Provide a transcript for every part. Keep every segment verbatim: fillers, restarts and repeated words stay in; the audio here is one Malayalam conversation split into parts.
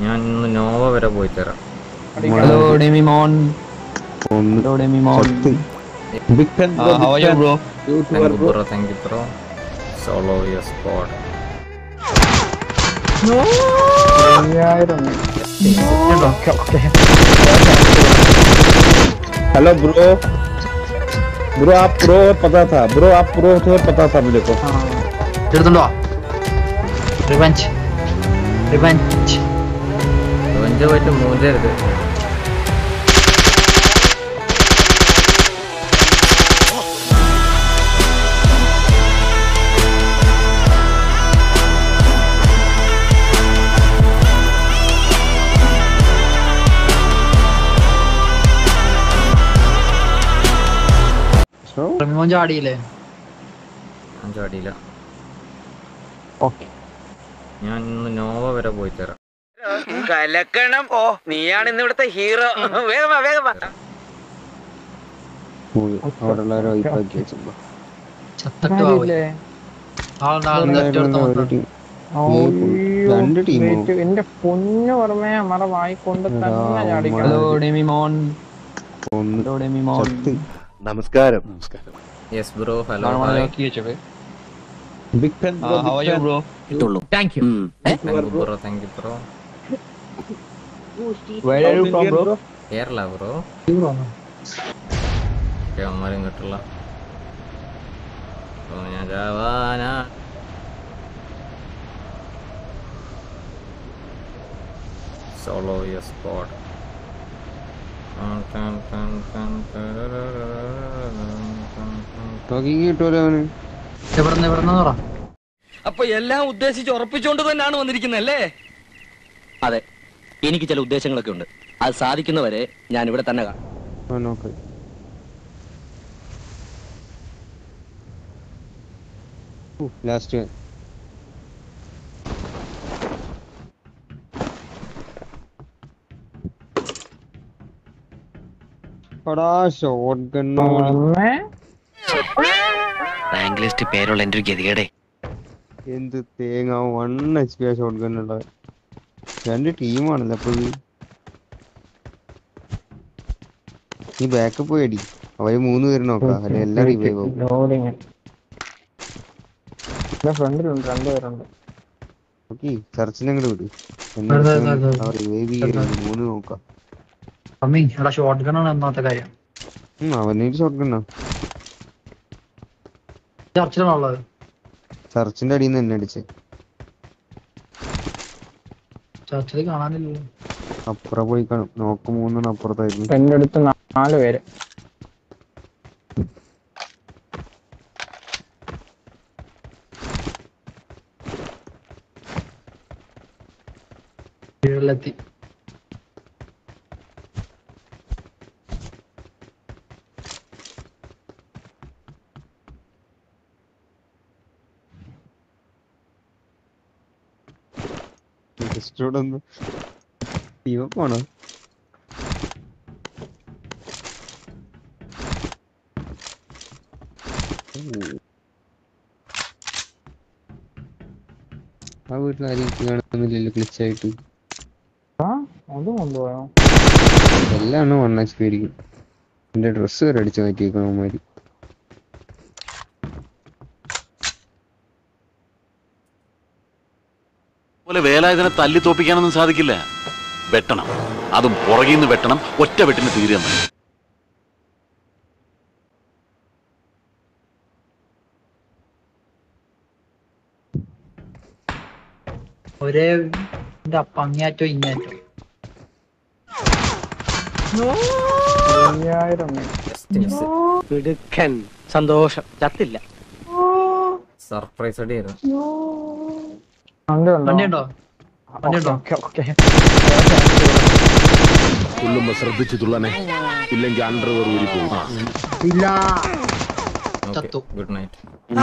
ഞാൻ ഇന്ന് നോവ വരെ പോയി തരാം. Hello, Demimon. Hello, Demimon. Big fan, bro. Uh, how are you, bro? Thank you, bro. Thank you, bro. Solo your squad. No. Hello, bro. Bro, आप pro पता था. Bro, आप pro थे पता था मुझे को. ചെറുതുണ്ടോ? Revenge. Revenge. Revenge പോയിട്ട് മൂഞ്ചരുത്. Demimon ചാടിയില്ലേ? ഞാൻ ചാടിയില്ല. ഓക്കെ. ഞാൻ ഇന്ന് നോവ വരെ പോയി തരാം. കലക്കണം. ഓ, നീയാണ് ഇന്ന് ഇവിടുത്തെ ഹീറോ. വേഗം വാ, വേഗം വാ. ചത്തട്ട് പോവില്ലേ? എന്റെ പൊന്നു ഓർമ്മയെ നമ്മുടെ വായിക്കൊണ്ട് തന്നെ ചാടിക്കണം. ഹലോ ഡെമിമോൻ. ഹലോ ഡെമിമോൻ. നമസ്കാരം. Yes bro. Hello hi. Big fan, bro. How are you, bro? Thank you. Thank you, bro. Thank you, bro. Where are you from, bro? Kerala bro. അമ്മമാരും കിട്ടില്ല. ഞാൻ ജവാന. Solo your squad. അപ്പൊ എല്ലാം ഉദ്ദേശിച്ച് ഉറപ്പിച്ചോണ്ട് തന്നെയാണ് വന്നിരിക്കുന്നല്ലേ? അതെ, എനിക്ക് ചില ഉദ്ദേശങ്ങളൊക്കെ ഉണ്ട്. അത് സാധിക്കുന്നവരെ ഞാൻ ഇവിടെ തന്നെ കാണും. ലാസ്റ്റ് റാങ്ക് ലിസ്റ്റ് പേരുള്ള എന്റെ ഒരു ഗതികേടെ. എന്ത് തേങ്ങ വൺ എച്ച് പി ഷോട്ട് ഗണ്ണുള്ള രണ്ട് ടീമാണല്ലോ. അപ്പൊ ഈ ബാക്ക് പോയി അടി. അവര് മൂന്ന് പേര് നോക്കാം. അല്ലെ എല്ലാം റിവൈവ് ആവും. ഫ്രണ്ടിലുണ്ട് രണ്ടുപേരുണ്ട്. ഓക്കെ, ചർച്ചിനങ്ങോട്ട് വിട്. റിവൈവ് ചെയ്യാൻ മൂന്ന് നോക്കാം. ഷോട്ട് ഗണ്ണാണ് ഒന്നാമത്തെ കാര്യം. അവനൊരു ഷോട്ട് ഗണ്ണാ. ചർച്ചിലാണുള്ളത്. ചർച്ചിന്റെ അടിയിൽ നിന്ന് എന്നെ അടിച്ചേ. ചർച്ചിൽ കാണാനില്ലല്ലോ. അപ്പുറം പോയി കാണും. നോക്ക് മൂന്നെണ്ണം അപ്പുറത്തായിരുന്നു. എന്റെ അടുത്ത് നാല് പേര്. വീട്ടിലെത്തി. പോണോ? ആ വീട്ടിൽ ആരും കാണുന്നില്ലല്ലോ ക്ലിച്ചായിട്ട്. അത് കൊണ്ടുപോയോ? എല്ലാം വൺ എച്ച് പി ആയിരിക്കും. എന്റെ ഡ്രസ്സ് വരെ അടിച്ചു മാറ്റിയേക്കണം അവന്മാര്. പോലെ വേലായുധനെ തല്ലി തോപ്പിക്കാനൊന്നും സാധിക്കില്ല. വെട്ടണം, അതും പുറകിൽ നിന്ന് വെട്ടണം. ഒറ്റ വെട്ടിന് തീരുക മതി. ഒരേ അങ്ങേറ്റോ ഇങ്ങേറ്റോ. സന്തോഷം. ചത്തില്ല. സർപ്രൈസ് അടിയായിരുന്നു. വണ്ടിയുണ്ടോ? വണ്ടിയുണ്ടോ? തുള്ളുമ്പോ ശ്രദ്ധിച്ചു തുള്ളനെ, ഇല്ലെങ്കിൽ അണ്ടർവെയർ ഊരി പോകും. Good night.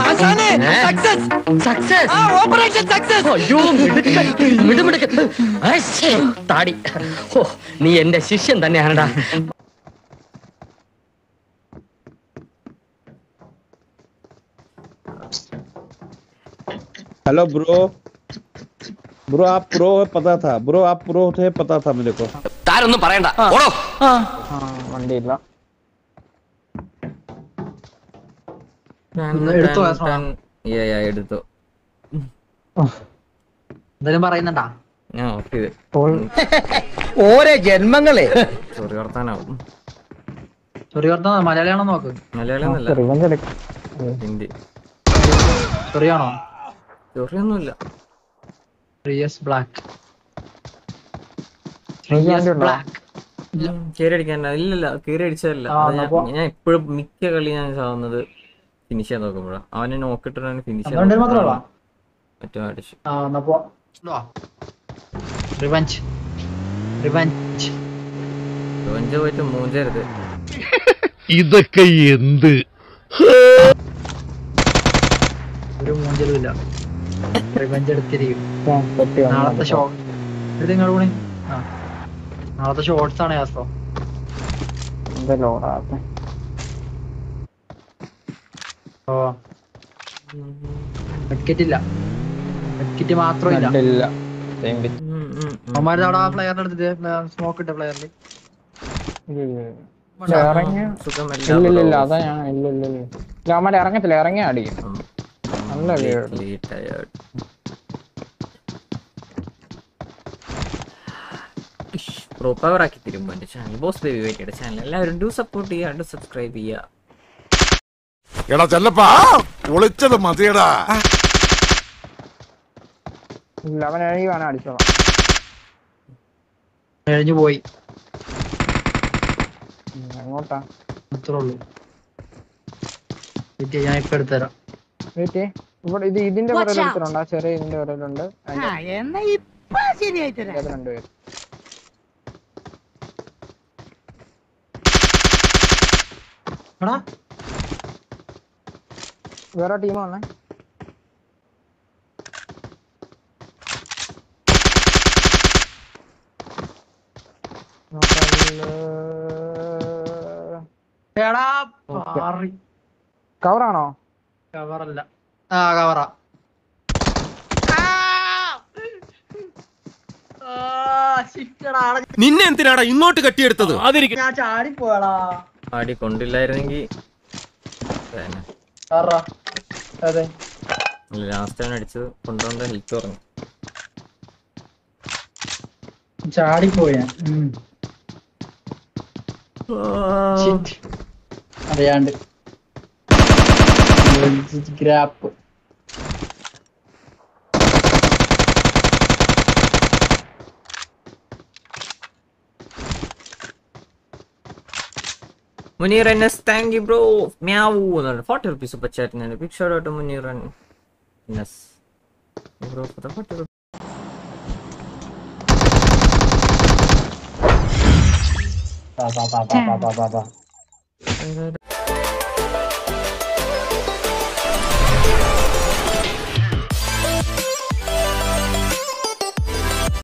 താടി, നീ എന്റെ ശിഷ്യൻ തന്നെയാണടാ. Hello, bro. ब्रो आप प्रो है पता था ब्रो आप प्रो थे पता था मेरे को താരൊന്നും പറയണ്ട ഓടോ ആ വണ്ടിയില്ല. എടുത്തോ, ആസ്മ? Yeah, yeah, എടുത്തു. എന്തെങ്കിലും പറയുന്നുണ്ടാ? ഞാൻ ഓഫ് ചെയ്ത്. ഓരോ ജന്മങ്ങളെ ചൊറി വർത്താനാവും. ചൊറി വർത്താനം മലയാളിയാണോ നോക്ക്. മലയാളം അല്ല, റിവഞ്ച് എടുക്കാം. ഹിന്ദി. ചൊറിയാണോ? ചൊറിയൊന്നുമില്ല. റിയസ് ബ്ലാക്ക്. നിങ്ങൾക്ക് വണ്ടി ഉണ്ടോ? ബ്ലാക്ക്. കീറി അടിക്കാൻ ഇല്ലല്ല, കീറി അടിച്ചതല്ല. ആ, അത് ഞാൻ അപ്പൊ- ഞാൻ എപ്പോഴും മിക്ക കളി ഞാൻ ചാവുന്നത് ഫിനിഷ് ചെയ്യാൻ നോക്കുമ്പോഴാണ്. അവനെ നോക്കിട്ടാണ് ഫിനിഷ് അതുകൊണ്ട് മാത്രമല്ല. മറ്റോ അടിച്ചു. ആ എന്നപ്പോ റിവഞ്ച് റിവഞ്ച് റിവഞ്ച് പോയിട്ട് മൂഞ്ചരുത്. ഇതൊക്കെ എന്ത് ഒരു മൂഞ്ചലും ഇല്ല. റിവഞ്ച് എടുത്തിരിക്കും. ഞാൻ പൊട്ടി വന്നു. നാളത്തെ ഷോ എടുത്ത് നിങ്ങൾ പോണേ. ആ നാളത്തെ ഷോർട്സ് ആണ് യാസ്ട്രോ. എന്താ ലോഡാത്തെ? ഓ മെഡ്കിറ്റ് ഇല്ല, മെഡ്കിറ്റ് മാത്രം ഇല്ല. ഇല്ല. ഉം, ഉം, ഉം. അവന്മാരുടെ അവിടെ ആ പ്ലെയറിന്റെ അടുത്ത് സ്മോക്ക് ഇട്ട പ്ലെയറിൽ ഇറങ്ങിയ സുഖമല്ല ഇല്ല ഇല്ല ഇല്ല bro. അതാ ഞാൻ ഇല്ല ഇല്ല ഇല്ല ഇല്ല അവന്മാര് ഇറങ്ങത്തില്ല, ഇറങ്ങിയ അടിക്കും. ഉം. നല്ല വീട്. Completely tired. പ്രോ പവർ ആക്കി തരുമ്പോ എന്റെ channel boss baby wait channel എല്ലാവരും ഡു സപ്പോർട്ട് ചെയ്യുക, ഡു സബ്സ്ക്രൈബ് ചെയ്യുക. എടാ ചെല്ലപ്പാ ഒളിച്ചത് മതിയടാ. ഇല്ല അവൻ എഴുതി വേണം അടിച്ചോളാം. കഴിഞ്ഞു പോയി. ഉം, എങ്ങോട്ടാ? അത്രേ ഉള്ളൂ. ഇത് ഞാൻ ഇപ്പൊ എടുത്തുതരാം. വെയിറ്റ് ഇവിടെ ഇത് ഇതിന്റെ Watch പുറകിൽ out. എടുത്തിട്ടുണ്ട്. ആ ചെറിയ ഇതിന്റെ പുറകിലുണ്ട്. എന്നാ ഇപ്പൊ ശരിയായി തരാം. അത് രണ്ടുപേര്. എടാ വേറെ ടീം വന്നേ. എടാ പാറി. കവറാണോ? കവറല്ല. ആ കവറാ. നിന്നെ എന്തിനാടാ ഇങ്ങോട്ട് കെട്ടിയെടുത്തത്? ഞാൻ ചാടിപ്പോയടാ. ആടി കൊണ്ടില്ലായിരുന്നെങ്കിൽ അതെ ലാസ്റ്റ് ആണ് അടിച്ചത്. കൊണ്ടുവന്ന ഹെൽത്ത് പറഞ്ഞു. ചാടിപ്പോയ അറിയാണ്ട് ഗ്രാപ്പ്. Munir N S, thank you bro. Meow. forty rupees super chat. Big shout out to Munir N S. Bro, for the forty rupees. ബാ ബാ ബാ ബാ ബാ ബാ ബാ.